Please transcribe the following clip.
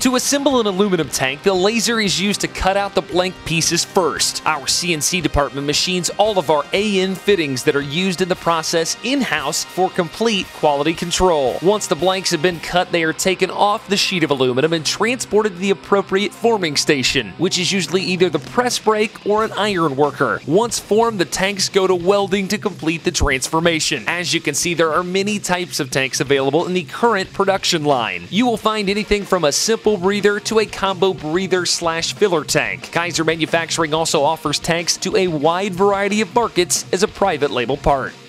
To assemble an aluminum tank, the laser is used to cut out the blank pieces first. Our CNC department machines all of our AN fittings that are used in the process in-house for complete quality control. Once the blanks have been cut, they are taken off the sheet of aluminum and transported to the appropriate forming station, which is usually either the press brake or an iron worker. Once formed, the tanks go to welding to complete the transformation. As you can see, there are many types of tanks available in the current production line. You will find anything from a simple breather to a combo breather/filler tank. Kaiser Manufacturing also offers tanks to a wide variety of markets as a private label part.